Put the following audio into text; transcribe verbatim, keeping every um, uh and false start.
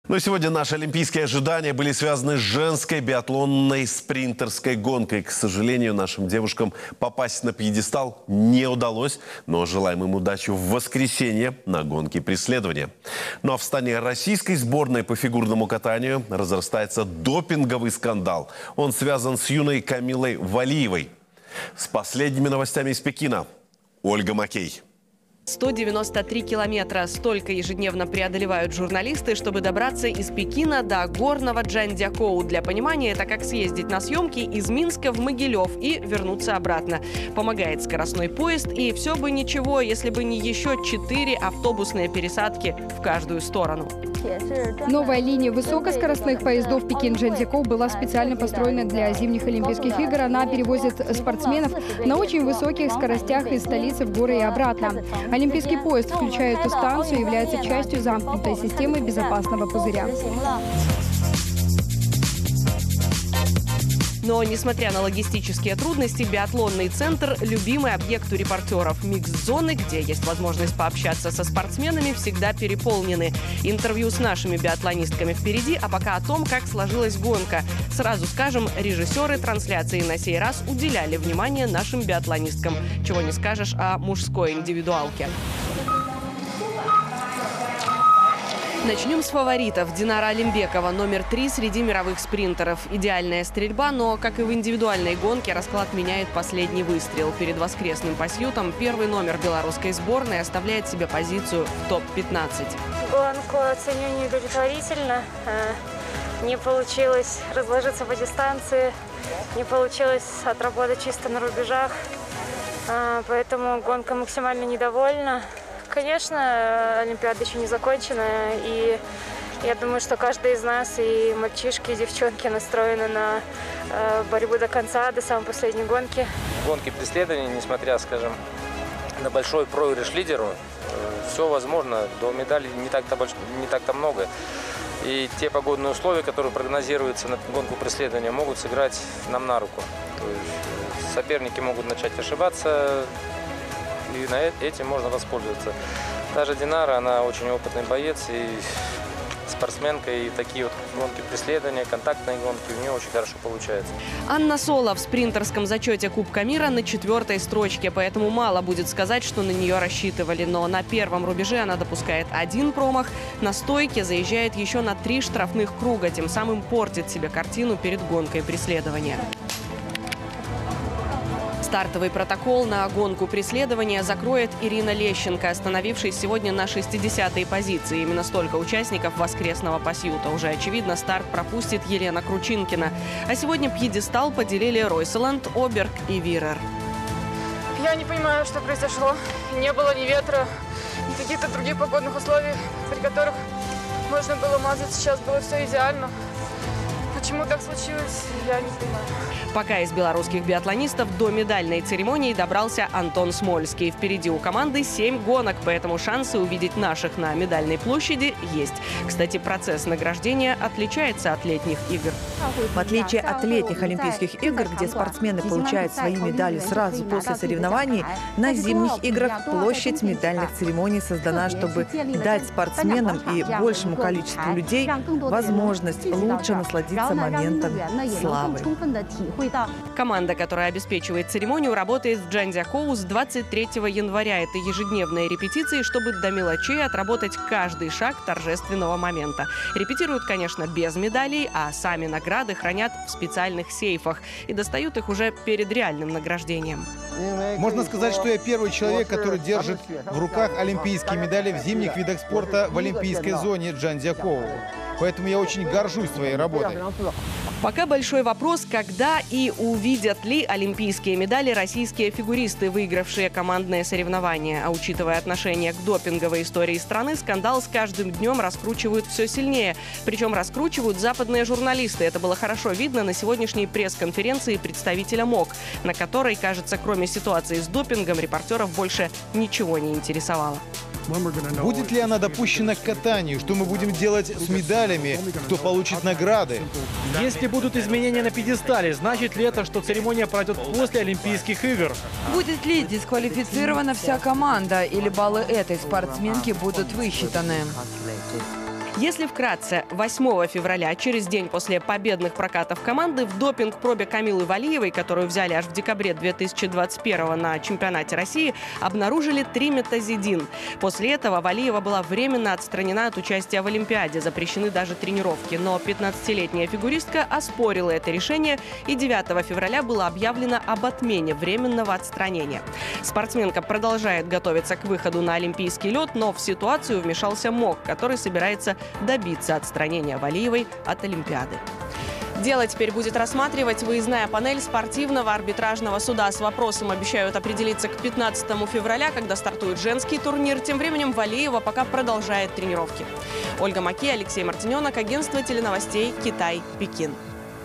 Но сегодня наши олимпийские ожидания были связаны с женской биатлонной спринтерской гонкой. К сожалению, нашим девушкам попасть на пьедестал не удалось, но желаем им удачи в воскресенье на гонке преследования. Ну а в стане российской сборной по фигурному катанию разрастается допинговый скандал. Он связан с юной Камилой Валиевой. С последними новостями из Пекина Ольга Макей. сто девяносто три километра. Столько ежедневно преодолевают журналисты, чтобы добраться из Пекина до горного Джанцзякоу. Для понимания, это как съездить на съемки из Минска в Могилев и вернуться обратно. Помогает скоростной поезд, и все бы ничего, если бы не еще четыре автобусные пересадки в каждую сторону. Новая линия высокоскоростных поездов Пекин-Джанцзякоу была специально построена для зимних Олимпийских игр. Она перевозит спортсменов на очень высоких скоростях из столицы в горы и обратно. Олимпийский поезд включает эту станцию и является частью замкнутой системы безопасного пузыря. Но, несмотря на логистические трудности, биатлонный центр – любимый объект у репортеров. Микс-зоны, где есть возможность пообщаться со спортсменами, всегда переполнены. Интервью с нашими биатлонистками впереди, а пока о том, как сложилась гонка. Сразу скажем, режиссеры трансляции на сей раз уделяли внимание нашим биатлонисткам. Чего не скажешь о мужской индивидуалке. Начнем с фаворитов. Динара Алимбекова, номер три среди мировых спринтеров. Идеальная стрельба, но, как и в индивидуальной гонке, расклад меняет последний выстрел. Перед воскресным пасьютом первый номер белорусской сборной оставляет себе позицию в топ пятнадцать. Гонку оценю неудовлетворительно. Не получилось разложиться по дистанции, не получилось отработать чисто на рубежах. Поэтому гонка максимально недовольна. Конечно, Олимпиада еще не закончена, и я думаю, что каждый из нас, и мальчишки, и девчонки, настроены на э, борьбу до конца, до самой последней гонки. Гонки преследования, несмотря, скажем, на большой проигрыш лидеру, э, все возможно, до медалей не так-то больш... не так-то много. И те погодные условия, которые прогнозируются на гонку преследования, могут сыграть нам на руку. То есть соперники могут начать ошибаться, и на этим можно воспользоваться. Даже Динара, она очень опытный боец и спортсменка, и такие вот гонки преследования, контактные гонки у нее очень хорошо получаются. Анна Соло в спринтерском зачете Кубка мира на четвертой строчке, поэтому мало будет сказать, что на нее рассчитывали. Но на первом рубеже она допускает один промах, на стойке заезжает еще на три штрафных круга, тем самым портит себе картину перед гонкой преследования. Стартовый протокол на гонку преследования закроет Ирина Лещенко, остановившись сегодня на шестидесятой позиции. Именно столько участников воскресного пасьюта. Уже очевидно, старт пропустит Елена Кручинкина. А сегодня пьедестал поделили Ройселанд, Оберг и Вирер. Я не понимаю, что произошло. Не было ни ветра, ни каких-то других погодных условий, при которых можно было мазать. Сейчас было все идеально. Почему так случилось, я не понимаю. Пока из белорусских биатлонистов до медальной церемонии добрался Антон Смольский. Впереди у команды семь гонок, поэтому шансы увидеть наших на медальной площади есть. Кстати, процесс награждения отличается от летних игр. В отличие от летних Олимпийских игр, где спортсмены получают свои медали сразу после соревнований, на зимних играх площадь медальных церемоний создана, чтобы дать спортсменам и большему количеству людей возможность лучше насладиться моментом славы. Команда, которая обеспечивает церемонию, работает в Джанцзякоу с двадцать третьего января. Это ежедневные репетиции, чтобы до мелочей отработать каждый шаг торжественного момента. Репетируют, конечно, без медалей, а сами награды хранят в специальных сейфах и достают их уже перед реальным награждением. Можно сказать, что я первый человек, который держит в руках олимпийские медали в зимних видах спорта в олимпийской зоне Джанцзякоу. Поэтому я очень горжусь своей работой. Пока большой вопрос, когда и увидят ли олимпийские медали российские фигуристы, выигравшие командные соревнования. А учитывая отношение к допинговой истории страны, скандал с каждым днем раскручивают все сильнее. Причем раскручивают западные журналисты. Это было хорошо видно на сегодняшней пресс-конференции представителя МОК, на которой, кажется, кроме ситуации с допингом, репортеров больше ничего не интересовало. Будет ли она допущена к катанию? Что мы будем делать с медалями? Кто получит награды? Если будут изменения на пьедестале, значит ли это, что церемония пройдет после Олимпийских игр? Будет ли дисквалифицирована вся команда, или баллы этой спортсменки будут высчитаны? Если вкратце, восьмого февраля, через день после победных прокатов команды, в допинг-пробе Камилы Валиевой, которую взяли аж в декабре две тысячи двадцать первого на чемпионате России, обнаружили триметазидин. После этого Валиева была временно отстранена от участия в Олимпиаде. Запрещены даже тренировки. Но пятнадцатилетняя фигуристка оспорила это решение, и девятого февраля было объявлено об отмене временного отстранения. Спортсменка продолжает готовиться к выходу на олимпийский лед, но в ситуацию вмешался МОК, который собирается добиться отстранения Валиевой от Олимпиады. Дело теперь будет рассматривать выездная панель спортивного арбитражного суда. С вопросом обещают определиться к пятнадцатому февраля, когда стартует женский турнир. Тем временем Валиева пока продолжает тренировки. Ольга Маки, Алексей Мартиненок, агентство теленовостей «Китай, Пекин».